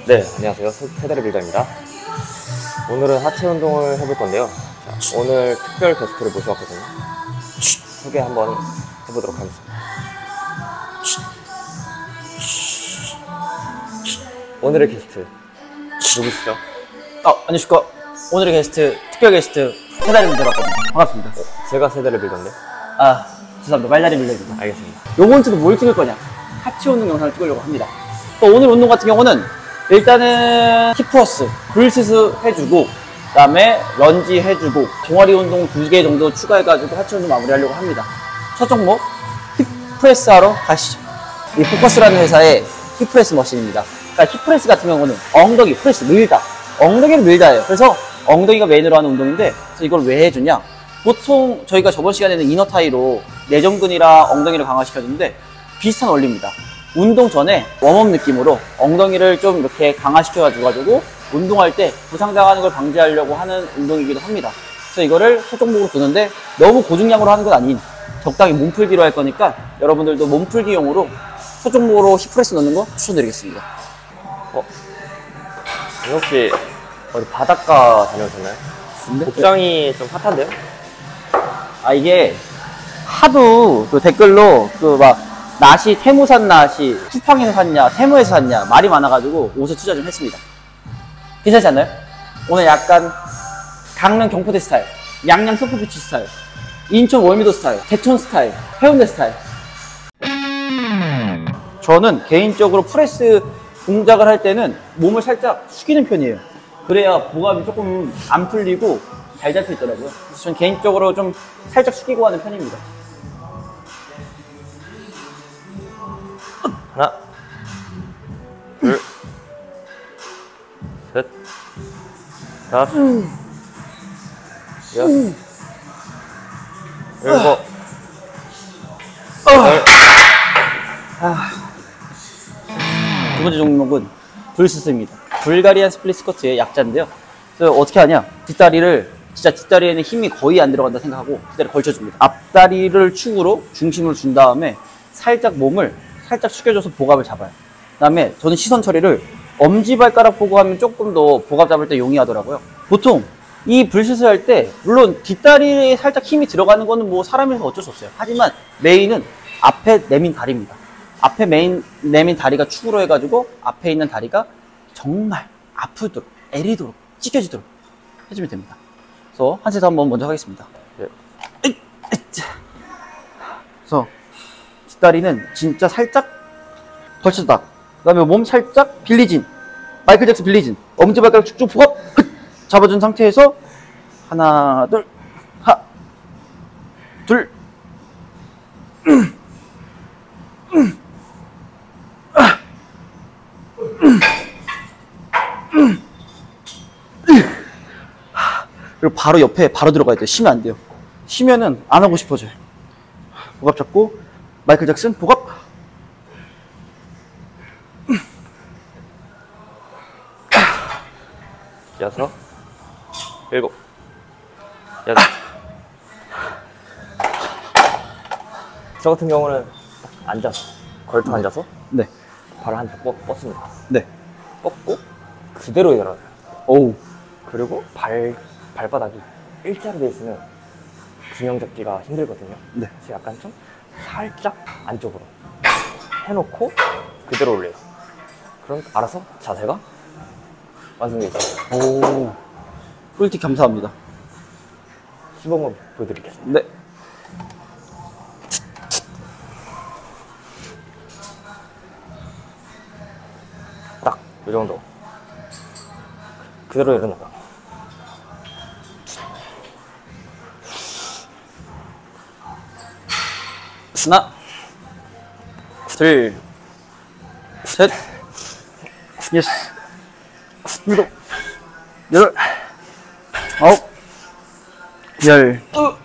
네, 안녕하세요. 세대를 빌더입니다. 오늘은 하체 운동을 해볼 건데요. 자, 오늘 특별 게스트를 모셔왔거든요. 소개 한번 해보도록 하겠습니다. 오늘의 게스트 누구시죠? 안녕하십니까. 오늘의 게스트, 특별 게스트 세대를 빌더라고 반갑습니다. 제가 세대를 빌더인데. 죄송합니다. 말다리 빌더입니다. 알겠습니다. 요번 주도 뭘 찍을 거냐? 하체 운동 영상을 찍으려고 합니다. 또 오늘 운동 같은 경우는 일단은 힙프러스, 불스스 해주고, 그 다음에 런지 해주고, 종아리 운동 2개 정도 추가해가지고 하체 운동 마무리하려고 합니다. 첫 종목, 힙프레스 하러 가시죠. 이 포커스라는 회사의 힙프레스 머신입니다. 그러니까 힙프레스 같은 경우는 엉덩이 프레스 밀다, 엉덩이를 밀다예요. 그래서 엉덩이가 메인으로 하는 운동인데, 그래서 이걸 왜 해주냐? 보통 저희가 저번 시간에는 이너타이로 내전근이랑 엉덩이를 강화시켜줬는데 비슷한 원리입니다. 운동 전에 웜업 느낌으로 엉덩이를 좀 이렇게 강화시켜가지고 운동할 때 부상당하는 걸 방지하려고 하는 운동이기도 합니다. 그래서 이거를 소종목으로 두는데 너무 고중량으로 하는 건 아닌 적당히 몸풀기로 할 거니까 여러분들도 몸풀기용으로 소종목으로 힙프레스 넣는 거 추천드리겠습니다. 혹시 어디 바닷가 다녀오셨나요? 복장이 좀 핫한데요? 이게 하도 그 댓글로 나시, 태무산 나시, 쿠팡에서 샀냐, 태무에서 샀냐 말이 많아가지고 옷에 투자 좀 했습니다. 괜찮지 않나요? 오늘 약간 강릉 경포대 스타일, 양양 서프비치 스타일, 인천 월미도 스타일, 대천 스타일, 해운대 스타일. 저는 개인적으로 프레스 동작을 할 때는 몸을 살짝 숙이는 편이에요. 그래야 복압이 조금 안 풀리고 잘 잡혀 있더라고요. 그래서 저는 개인적으로 좀 살짝 숙이고 하는 편입니다. 하나, 둘, 셋, 다섯, 여섯, 일곱, 두 번째 종목은 불스스입니다. 불가리안 스플릿 스쿼트의 약자인데요. 그래서 어떻게 하냐? 뒷다리에는 힘이 거의 안 들어간다 생각하고 뒷다리 걸쳐줍니다. 앞다리를 축으로 중심을 준 다음에 살짝 몸을 살짝 숙여줘서 복압을 잡아요. 그 다음에 저는 시선 처리를 엄지발가락 보고 하면 조금 더 복압 잡을 때 용이하더라고요. 보통 이 불스스 할 때 물론 뒷다리에 살짝 힘이 들어가는 거는 뭐 사람이라서 어쩔 수 없어요. 하지만 메인은 앞에 내민 다리입니다. 앞에 내민 다리가 축으로 해가지고 앞에 있는 다리가 정말 아프도록, 애리도록, 찢겨지도록 해주면 됩니다. 그래서 한 세트 한번 먼저 하겠습니다. 네. 그래서 뒷다리는 진짜 살짝 걸쳤다. 그 다음에 몸 살짝 빌리진, 마이클 잭슨 빌리진, 엄지발가락 쭉쭉 복압 잡아준 상태에서 하나, 둘, 둘, 그리고 바로 옆에 바로 들어가야 돼요. 쉬면 안 돼요. 쉬면은 안 하고 싶어져요. 복압 잡고 마이클 잭슨 복압. 여섯, 일곱, 여덟. 저 같은 경우는 앉아서, 걸터 앉아서 네. 발을 한쪽 뻗습니다. 네. 뻗고 그대로 일어나요. 오우. 그리고 발바닥이 일자로 돼 있으면 균형 잡기가 힘들거든요. 네. 그래서 약간 좀 살짝 안쪽으로 해놓고 그대로 올려요. 그럼 알아서 자세가 완성돼 있어요. 오. 꿀팁 감사합니다. 시범을 보여드리겠습니다. 네. 딱 이 정도. 그대로 일어나요. 하나, 둘, 셋, 여섯, 일곱, 여덟, 아홉, 열.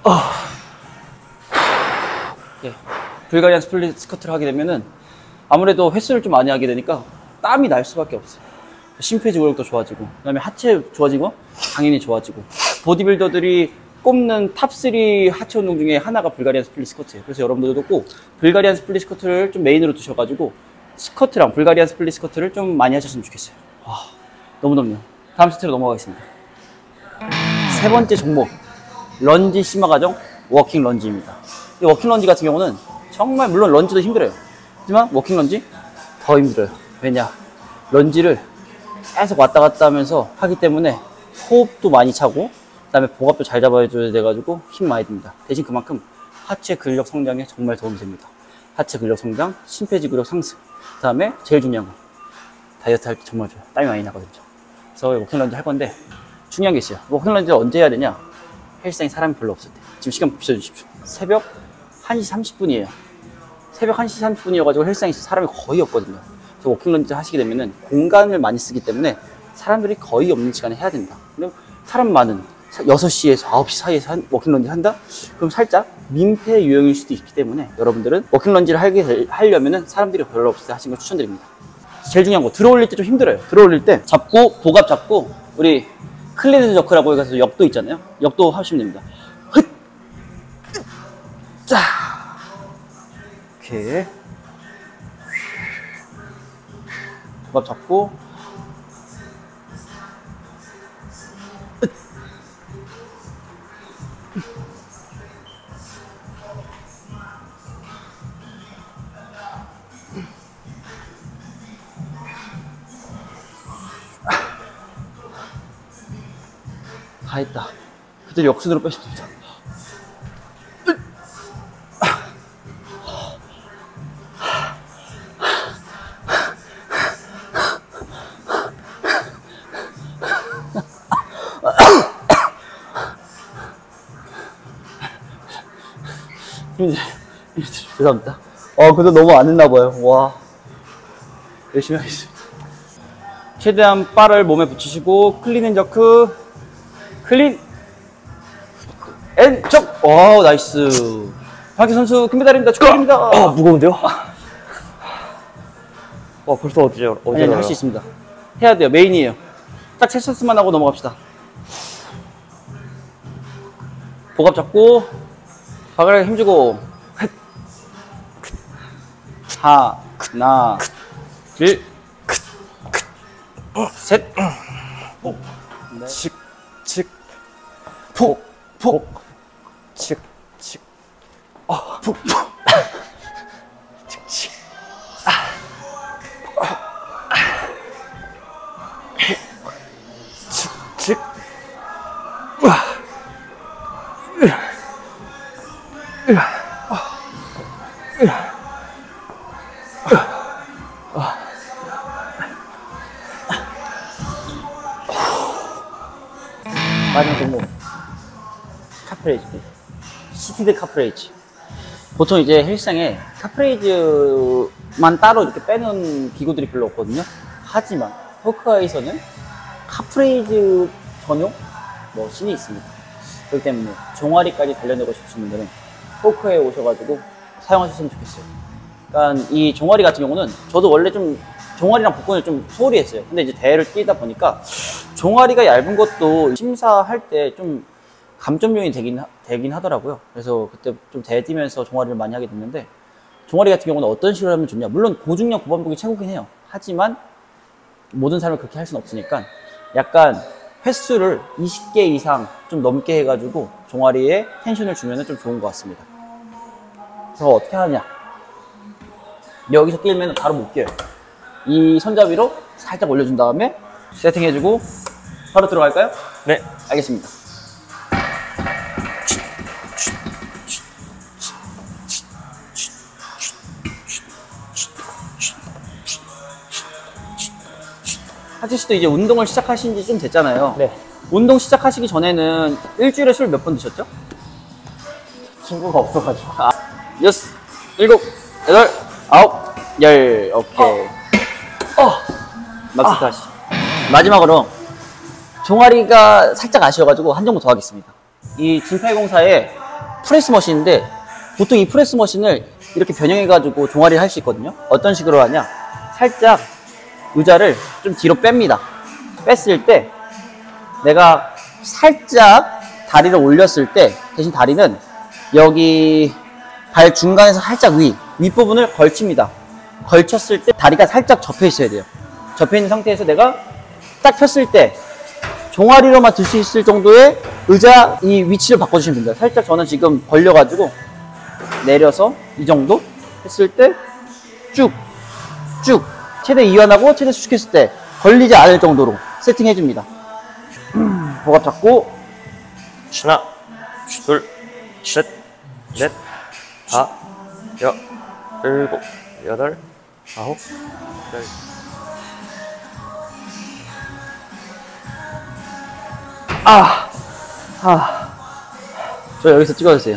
불가리안 스플릿 스쿼트를 하게 되면은 아무래도 횟수를 좀 많이 하게 되니까 땀이 날 수밖에 없어요. 심폐지구력도 좋아지고, 그 다음에 하체 좋아지고, 당연히 좋아지고. 보디빌더들이 꼽는 탑3 하체 운동 중에 하나가 불가리안 스플릿 스쿼트예요. 그래서 여러분들도 꼭 불가리안 스플릿 스쿼트를 좀 메인으로 두셔가지고 스쿼트랑 불가리안 스플릿 스쿼트를 좀 많이 하셨으면 좋겠어요. 너무 덥네요. 다음 세트로 넘어가겠습니다. 세 번째 종목, 런지 심화 과정 워킹 런지입니다. 이 워킹 런지 같은 경우는 정말 물론 런지도 힘들어요. 하지만 워킹 런지 더 힘들어요. 왜냐? 런지를 계속 왔다 갔다 하면서 하기 때문에 호흡도 많이 차고 그다음에 복압도 잘 잡아줘야 돼가지고 힘 많이 듭니다. 대신 그만큼 하체 근력 성장에 정말 도움이 됩니다. 하체 근력 성장, 심폐지구력 상승, 그다음에 제일 중요한 거 다이어트 할 때 정말 좋아요. 땀이 많이 나거든요. 그래서 워킹 런지 할 건데 중요한 게 있어요. 워킹 런지를 언제 해야 되냐? 헬스장에 사람이 별로 없을 때. 지금 시간 비춰주십시오. 새벽 1시 30분이에요. 새벽 1시 30분이어가지고 헬스장에 사람이 거의 없거든요. 그래서 워킹 런지 하시게 되면은 공간을 많이 쓰기 때문에 사람들이 거의 없는 시간에 해야 된다. 그럼 사람 많은 6시에서 9시 사이에서 워킹 런지 한다? 그럼 살짝 민폐 유형일 수도 있기 때문에 여러분들은 워킹 런지를 하려면은 사람들이 별로 없을 때 하시는 걸 추천드립니다. 제일 중요한 거, 들어올릴 때 좀 힘들어요. 들어올릴 때 잡고 복압 잡고 우리 클리드 저크라고 해서 역도 있잖아요. 역도 하시면 됩니다. 흣! 자, 이렇게 복압 잡고 다 했다. 그때 역순으로 빼시면 됩니다. 죄송합니다. 그래도 너무 안 했나봐요. 와. 열심히 하겠습니다. 최대한 바를 몸에 붙이시고, 클린 앤 저크, 클린 앤 적! 와, 나이스. 박희 선수 금메달입니다. 축하드립니다. 무거운데요? 와, 벌써 어디죠? 아니, 할 수 있습니다. 해야 돼요. 메인이에요. 딱 체스트만 하고 넘어갑시다. 복압 잡고, 바닥에 힘주고, 하나, 둘, 셋, 칙, 칙, 폭, 폭, 칙, 칙, 폭, 폭, 칙, 칙, 칙, 칙, 마지막 종목 카프레이즈, 시티드 카프레이즈. 보통 이제 헬스장에 카프레이즈만 따로 이렇게 빼는 기구들이 별로 없거든요. 하지만 호크아이에서는 카프레이즈 전용 머신이 있습니다. 그렇기 때문에 종아리까지 단련하고 싶으신 분들은 호크에 오셔가지고 사용하셨으면 좋겠어요. 그러니까 이 종아리 같은 경우는 저도 원래 좀 종아리랑 복근을 좀 소홀히 했어요. 근데 이제 대회를 뛰다 보니까 종아리가 얇은 것도 심사할 때 좀 감점용이 되긴 하더라고요. 그래서 그때 좀 대회 뛰면서 종아리를 많이 하게 됐는데, 종아리 같은 경우는 어떤 식으로 하면 좋냐? 물론 고중량 고반복이 최고긴 해요. 하지만 모든 사람을 그렇게 할 수는 없으니까 약간 횟수를 20개 이상 좀 넘게 해가지고 종아리에 텐션을 주면 좀 좋은 것 같습니다. 그래서 어떻게 하냐? 여기서 끼면 바로 못 끼어요. 이 손잡이로 살짝 올려준 다음에 세팅해주고 바로 들어갈까요? 네. 알겠습니다. 하지 씨도 이제 운동을 시작하신 지 좀 됐잖아요. 네. 운동 시작하시기 전에는 일주일에 술 몇 번 드셨죠? 친구가 없어가지고. 6, 7, 8, 9, 10. 오케이. 막스터 하시. 마지막으로 종아리가 살짝 아쉬워가지고 한 종목 더 하겠습니다. 이 G804의 프레스 머신인데, 보통 이 프레스 머신을 이렇게 변형해가지고 종아리를 할 수 있거든요. 어떤 식으로 하냐? 살짝 의자를 좀 뒤로 뺍니다. 뺐을 때 내가 살짝 다리를 올렸을 때, 대신 다리는 여기 발 중간에서 살짝 윗부분을 걸칩니다. 걸쳤을 때 다리가 살짝 접혀 있어야 돼요. 접혀 있는 상태에서 내가 딱 폈을 때 종아리로만 들 수 있을 정도의 의자 이 위치를 바꿔주시면 됩니다. 살짝 저는 지금 벌려가지고 내려서 이 정도 했을 때 쭉 최대 이완하고 최대 수축했을 때 걸리지 않을 정도로 세팅해줍니다. 복압 잡고 하나, 둘, 셋, 넷, 다, 여, 일곱, 여덟, 아홉, 열. 저 여기서 찍어주세요.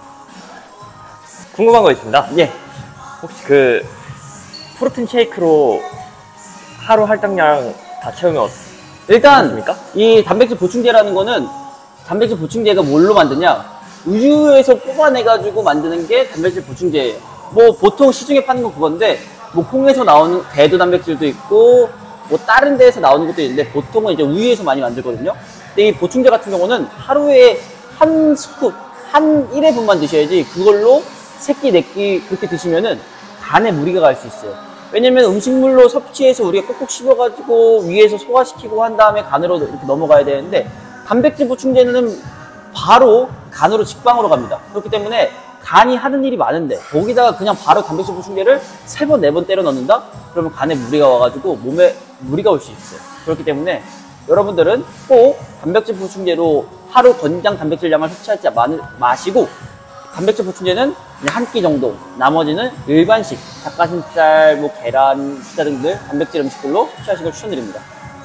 궁금한 거 있습니다. 예. 혹시 그 프로틴 쉐이크로 하루 할당량 다 채우면 일단 어떻습니까? 이 단백질 보충제라는 거는 단백질 보충제가 뭘로 만드냐? 우유에서 뽑아내가지고 만드는 게 단백질 보충제예요. 뭐 보통 시중에 파는 건 그건데 뭐 콩에서 나오는 대두 단백질도 있고 뭐 다른 데에서 나오는 것도 있는데 보통은 이제 우유에서 많이 만들거든요. 근데 이 보충제 같은 경우는 하루에 한 스쿱, 한 1회분만 드셔야지 그걸로 3끼, 4끼 그렇게 드시면은 간에 무리가 갈 수 있어요. 왜냐면 음식물로 섭취해서 우리가 꼭꼭 씹어가지고 위에서 소화시키고 한 다음에 간으로 이렇게 넘어가야 되는데 단백질 보충제는 바로 간으로 직방으로 갑니다. 그렇기 때문에 간이 하는 일이 많은데 거기다가 그냥 바로 단백질 보충제를 3번, 4번 때려 넣는다? 그러면 간에 무리가 와가지고 몸에 무리가 올 수 있어요. 그렇기 때문에 여러분들은 꼭 단백질 보충제로 하루 권장 단백질량을 섭취하지 마시고 단백질 보충제는 한 끼 정도, 나머지는 일반식, 닭가슴살, 뭐 계란, 피자 등들 단백질 음식들로 섭취하시는 걸 추천드립니다.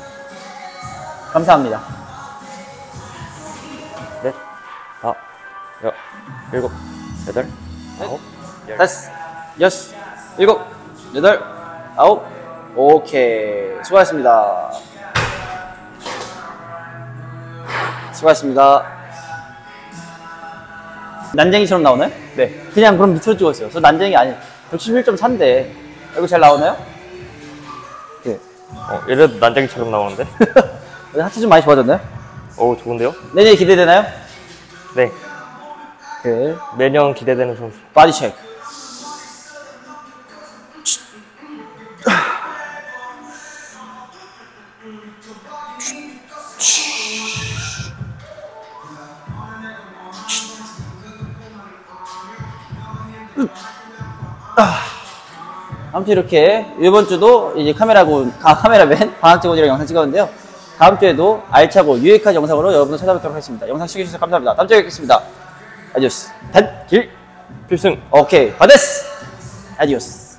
감사합니다. 넷, 다, 여, 일곱, 여덟, 아홉, 열. 다섯, 여섯, 일곱, 여덟, 아홉. 오케이. 수고하셨습니다. 수고하셨습니다. 난쟁이처럼 나오나요? 네. 그냥 그럼 밑으로 찍었어요. 저 난쟁이 아니, 111.4인데. 이거 잘 나오나요? 네. 이래도 난쟁이처럼 나오는데? 하트 좀 많이 좋아졌나요? 오, 좋은데요? 내년에 기대되나요? 네. 네. 매년 기대되는 선수. 바디 체크. 아무튼 이렇게 이번 주도 이제 카메라맨 방학제군이랑 영상 찍었는데요. 다음 주에도 알차고 유익한 영상으로 여러분을 찾아뵙도록 하겠습니다. 영상 시청해주셔서 감사합니다. 다음 주에 뵙겠습니다. 아디오스. 단길 필승. 오케이. 바데스. 아디오스.